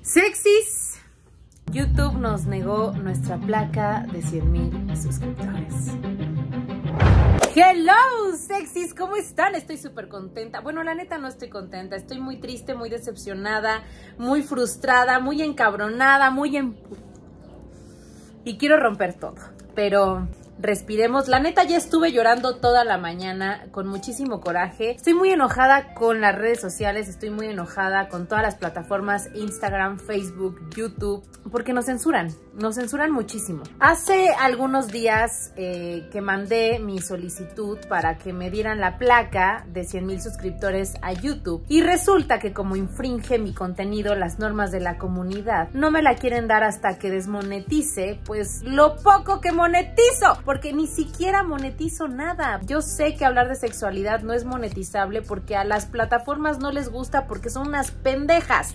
Sexys, YouTube nos negó nuestra placa de 100,000 suscriptores. Hello, sexys, ¿cómo están? Estoy súper contenta. Bueno, la neta no estoy contenta. Estoy muy triste, muy decepcionada, muy frustrada, muy encabronada, y quiero romper todo. Pero respiremos. La neta ya estuve llorando toda la mañana con muchísimo coraje. Estoy muy enojada con las redes sociales, estoy muy enojada con todas las plataformas, Instagram, Facebook, YouTube, porque nos censuran muchísimo. Hace algunos días que mandé mi solicitud para que me dieran la placa de 100,000 suscriptores a YouTube, y resulta que como infringe mi contenido las normas de la comunidad, no me la quieren dar hasta que desmonetice pues lo poco que monetizo, porque ni siquiera monetizo nada. Yo sé que hablar de sexualidad no es monetizable porque a las plataformas no les gusta porque son unas pendejas.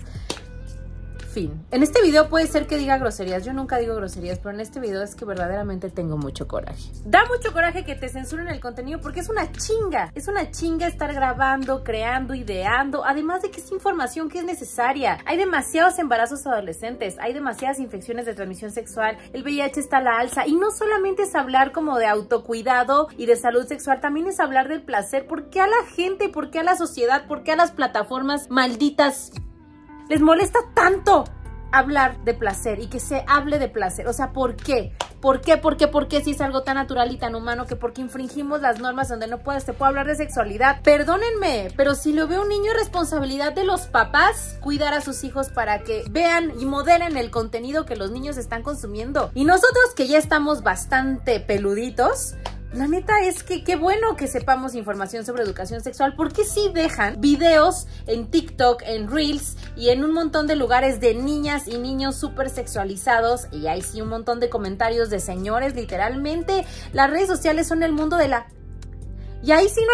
Fin. En este video puede ser que diga groserías, yo nunca digo groserías, pero en este video es que verdaderamente tengo mucho coraje. Da mucho coraje que te censuren el contenido porque es una chinga estar grabando, creando, ideando, además de que es información que es necesaria. Hay demasiados embarazos adolescentes, hay demasiadas infecciones de transmisión sexual, el VIH está a la alza, y no solamente es hablar como de autocuidado y de salud sexual, también es hablar del placer. ¿Por qué a la gente, por qué a la sociedad, por qué a las plataformas malditas les molesta tanto hablar de placer y que se hable de placer? O sea, ¿por qué? ¿Por qué si es algo tan natural y tan humano que porque infringimos las normas donde no se puede hablar de sexualidad? Perdónenme, pero si lo ve un niño es responsabilidad de los papás cuidar a sus hijos para que vean y modelen el contenido que los niños están consumiendo. Y nosotros que ya estamos bastante peluditos, la neta es que qué bueno que sepamos información sobre educación sexual, porque sí dejan videos en TikTok, en Reels y en un montón de lugares de niñas y niños súper sexualizados, y hay sí un montón de comentarios de señores, literalmente. Las redes sociales son el mundo de la... Y ahí sí no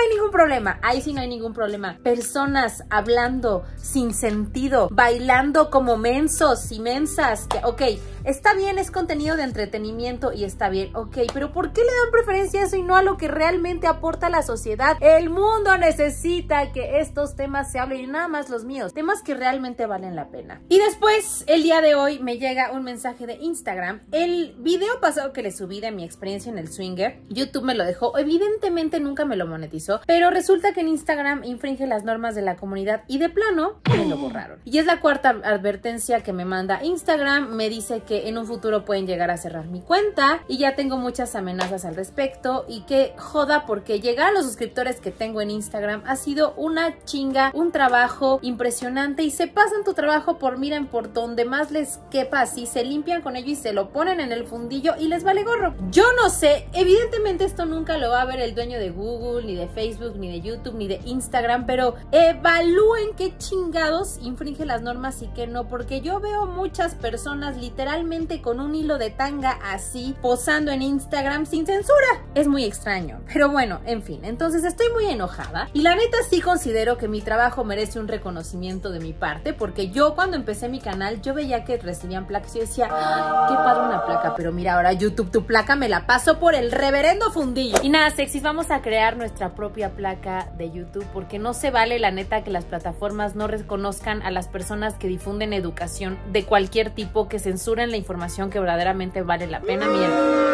hay ningún problema, Personas hablando sin sentido, bailando como mensos y mensas. Ok, está bien, es contenido de entretenimiento y está bien, ok, pero ¿por qué le dan preferencia a eso y no a lo que realmente aporta a la sociedad? El mundo necesita que estos temas se hablen, y nada más los míos, temas que realmente valen la pena. Y después, el día de hoy, me llega un mensaje de Instagram. El video pasado que le subí de mi experiencia en el swinger, YouTube me lo dejó, evidentemente nunca me lo monetizó, pero resulta que en Instagram infringe las normas de la comunidad y de plano me lo borraron. Y es la cuarta advertencia que me manda Instagram. Me dice que en un futuro pueden llegar a cerrar mi cuenta y ya tengo muchas amenazas al respecto, y que joda porque llegar a los suscriptores que tengo en Instagram ha sido una chinga, un trabajo impresionante, y se pasan tu trabajo miren por donde más les quepa, así se limpian con ello y se lo ponen en el fundillo y les vale gorro. Yo no sé, evidentemente esto nunca lo va a ver el dueño de Google, ni de Facebook, ni de YouTube, ni de Instagram, pero evalúen qué chingados infringe las normas y qué no, porque yo veo muchas personas literalmente con un hilo de tanga así, posando en Instagram sin censura. Es muy extraño, pero bueno, en fin, entonces estoy muy enojada, y la neta sí considero que mi trabajo merece un reconocimiento de mi parte, porque yo cuando empecé mi canal, yo veía que recibían placas y yo decía, ¡ay, qué padre una placa! Pero mira, ahora YouTube, tu placa me la paso por el reverendo fundillo. Y nada, sexys, vamos a crear nuestra propia placa de YouTube, porque no se vale, la neta, que las plataformas no reconozcan a las personas que difunden educación de cualquier tipo, que censuren la información que verdaderamente vale la pena. Miren,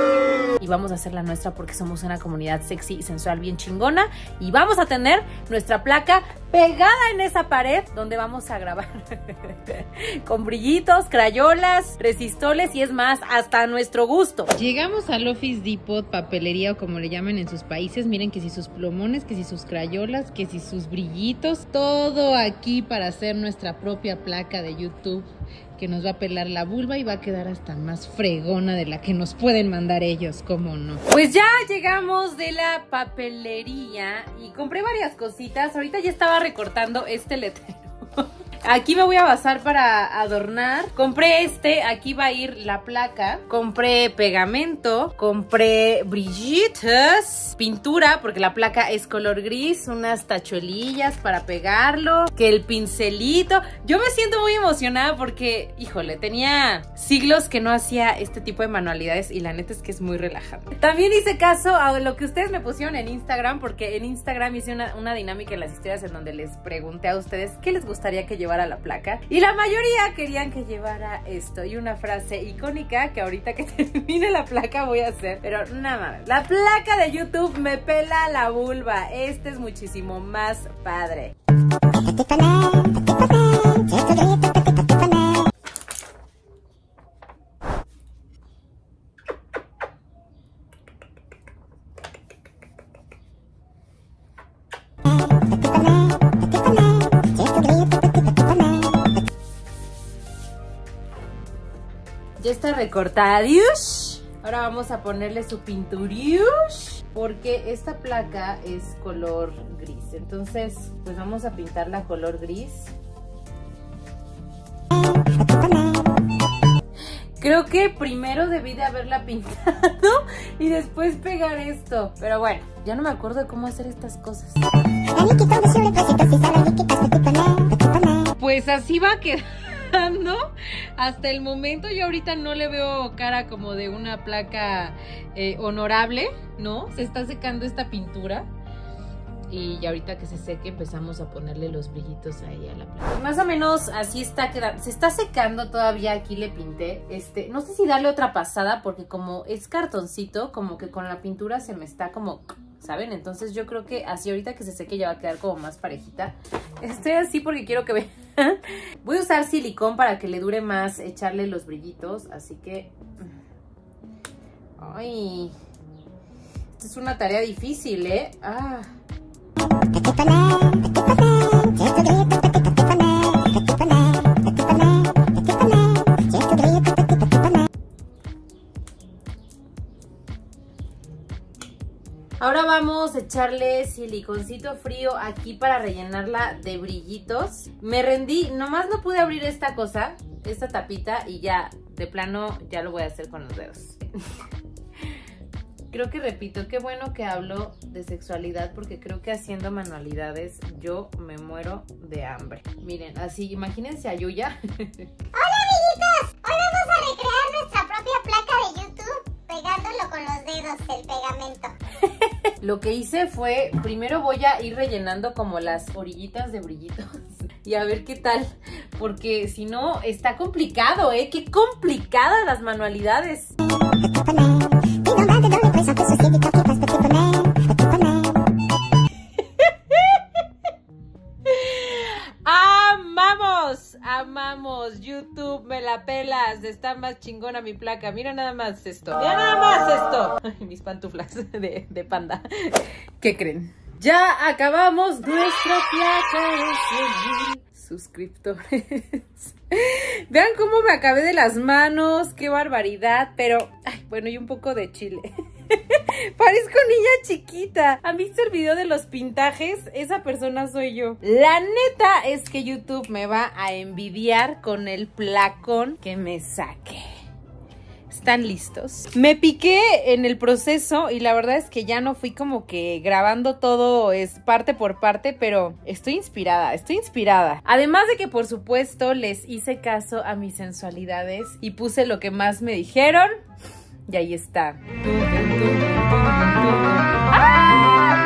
y vamos a hacer la nuestra porque somos una comunidad sexy y sensual bien chingona, y vamos a tener nuestra placa pegada en esa pared donde vamos a grabar con brillitos, crayolas, resistoles y es más, hasta a nuestro gusto. Llegamos al Office Depot, papelería o como le llamen en sus países. Miren, que si sus plumones, que si sus crayolas, que si sus brillitos, todo aquí para hacer nuestra propia placa de YouTube, que nos va a pelar la vulva y va a quedar hasta más fregona de la que nos pueden mandar ellos, ¿cómo no? Pues ya llegamos de la papelería y compré varias cositas. Ahorita ya estaba recortando este letrero. Aquí me voy a basar para adornar. Compré aquí va a ir la placa. Compré pegamento, compré brillitos, pintura, porque la placa es color gris, unas tachuelillas para pegarlo, que el pincelito. Yo me siento muy emocionada porque, híjole, tenía siglos que no hacía este tipo de manualidades y la neta es que es muy relajante. También hice caso a lo que ustedes me pusieron en Instagram, porque en Instagram hice una dinámica en las historias en donde les pregunté a ustedes qué les gustaría que yo llevara la placa. Y la mayoría querían que llevara esto y una frase icónica que ahorita que termine la placa voy a hacer. Pero nada más, la placa de YouTube me pela la vulva. Este es muchísimo más padre. Ya está recortada. Ahora vamos a ponerle su pinturiush, porque esta placa es color gris. Entonces, pues vamos a pintarla color gris. Creo que primero debí de haberla pintado y después pegar esto. Pero bueno, ya no me acuerdo de cómo hacer estas cosas. Pues así va quedando. Hasta el momento yo ahorita no le veo cara como de una placa honorable, ¿no? Se está secando esta pintura. Y ya ahorita que se seque empezamos a ponerle los brillitos ahí a la placa. Más o menos así está quedando. Se está secando todavía, aquí le pinté. No sé si darle otra pasada porque como es cartoncito, como que con la pintura se me está como, ¿saben? Entonces yo creo que así ahorita que se seque ya va a quedar como más parejita. Estoy así porque quiero que vean. Voy a usar silicón para que le dure más echarle los brillitos, así que... Ay, esta es una tarea difícil, ¿eh? Ah... Ahora vamos a echarle siliconcito frío aquí para rellenarla de brillitos. Me rendí, nomás no pude abrir esta cosa, esta tapita, y ya, de plano, ya lo voy a hacer con los dedos. Creo que repito, qué bueno que hablo de sexualidad porque creo que haciendo manualidades yo me muero de hambre. Miren, así, imagínense a Yuya. ¡Hola, amiguitos! Hoy vamos a recrear nuestra propia placa de YouTube pegándolo con los dedos, el pegamento. Lo que hice fue, primero voy a ir rellenando como las orillitas de brillitos y a ver qué tal, porque si no está complicado, ¿eh? ¡Qué complicadas las manualidades! ¡Amamos! ¡Amamos! YouTube, me la pelas. Está más chingona mi placa. Mira nada más esto. Mira nada más esto. Ay, mis pantuflas de panda. ¿Qué creen? Ya acabamos nuestra placa de 100,000 suscriptores. Vean cómo me acabé de las manos. ¡Qué barbaridad! Pero, ay, bueno, y un poco de chile. Parezco niña chiquita. ¿Han visto el video de los pintajes? Esa persona soy yo. La neta es que YouTube me va a envidiar con el placón que me saqué. ¿Están listos? Me piqué en el proceso y la verdad es que ya no fui como que grabando todo es parte por parte, pero estoy inspirada, estoy inspirada. Además de que por supuesto les hice caso a mis sensualidades y puse lo que más me dijeron y ahí está. ¡Ah!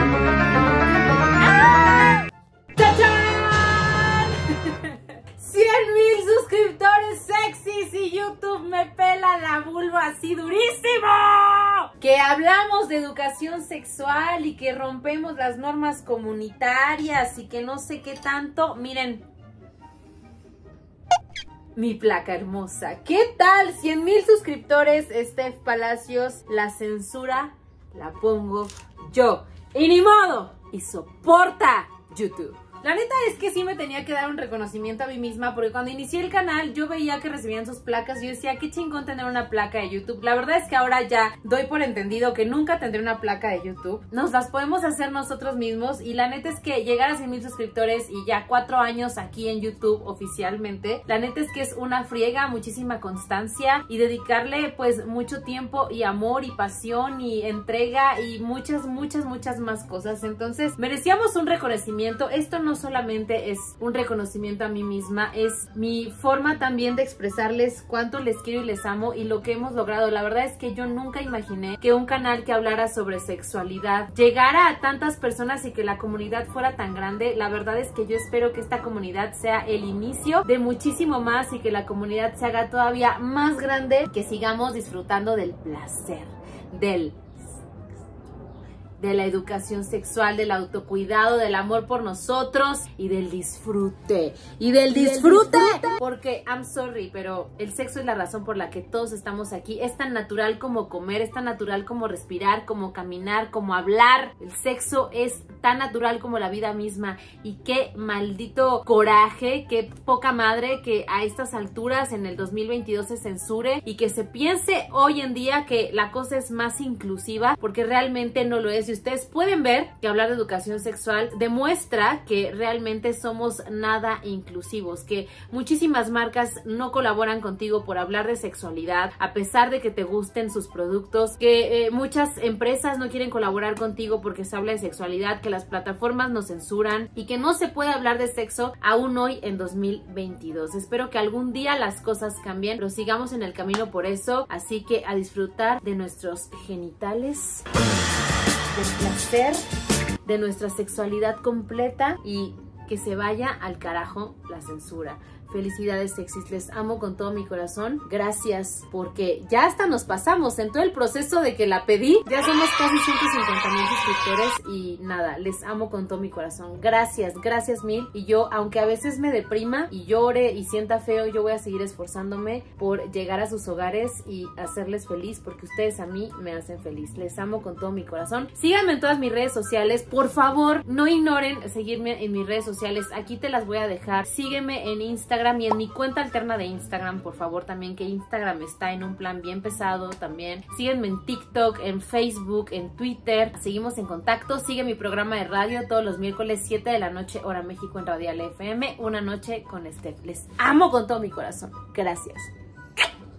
¡Ah! ¡Chachán! 100,000 suscriptores sexys y YouTube me pela la vulva así durísimo. Que hablamos de educación sexual y que rompemos las normas comunitarias y que no sé qué tanto. Miren, mi placa hermosa. ¿Qué tal? 100,000 suscriptores, Steph Palacios. La censura la pongo yo. Y ni modo. Y soporta YouTube. La neta es que sí me tenía que dar un reconocimiento a mí misma porque cuando inicié el canal yo veía que recibían sus placas y yo decía, qué chingón tener una placa de YouTube. La verdad es que ahora ya doy por entendido que nunca tendré una placa de YouTube. Nos las podemos hacer nosotros mismos y la neta es que llegar a 100,000 suscriptores y ya 4 años aquí en YouTube oficialmente, la neta es que es una friega, muchísima constancia y dedicarle pues mucho tiempo y amor y pasión y entrega y muchas más cosas. Entonces merecíamos un reconocimiento. Esto no no solamente es un reconocimiento a mí misma, es mi forma también de expresarles cuánto les quiero y les amo y lo que hemos logrado. La verdad es que yo nunca imaginé que un canal que hablara sobre sexualidad llegara a tantas personas y que la comunidad fuera tan grande. La verdad es que yo espero que esta comunidad sea el inicio de muchísimo más y que la comunidad se haga todavía más grande, que sigamos disfrutando del placer, de la educación sexual, del autocuidado, del amor por nosotros y del disfrute. Porque, I'm sorry, pero el sexo es la razón por la que todos estamos aquí. Es tan natural como comer, es tan natural como respirar, como caminar, como hablar. El sexo es tan natural como la vida misma. Y qué maldito coraje, qué poca madre que a estas alturas en el 2022 se censure y que se piense hoy en día que la cosa es más inclusiva, porque realmente no lo es. Y ustedes pueden ver que hablar de educación sexual demuestra que realmente somos nada inclusivos, que muchísimas marcas no colaboran contigo por hablar de sexualidad, a pesar de que te gusten sus productos, que muchas empresas no quieren colaborar contigo porque se habla de sexualidad, que las plataformas nos censuran y que no se puede hablar de sexo aún hoy en 2022. Espero que algún día las cosas cambien, pero sigamos en el camino por eso, así que a disfrutar de nuestros genitales, del placer, de nuestra sexualidad completa y que se vaya al carajo la censura. Felicidades, sexys, les amo con todo mi corazón. Gracias, porque ya hasta nos pasamos en todo el proceso de que la pedí. Ya somos casi 150,000 suscriptores y nada, les amo con todo mi corazón. Gracias, gracias mil. Y yo, aunque a veces me deprima y llore y sienta feo, yo voy a seguir esforzándome por llegar a sus hogares y hacerles feliz, porque ustedes a mí me hacen feliz. Les amo con todo mi corazón. Síganme en todas mis redes sociales. Por favor, no ignoren seguirme en mis redes sociales. Aquí te las voy a dejar. Sígueme en Instagram y en mi cuenta alterna de Instagram, por favor, también, que Instagram está en un plan bien pesado también. Síguenme en TikTok, en Facebook, en Twitter. Seguimos en contacto. Sigue mi programa de radio todos los miércoles 7 de la noche, hora México, en Radial FM. Una noche con Steph. Les amo con todo mi corazón. Gracias.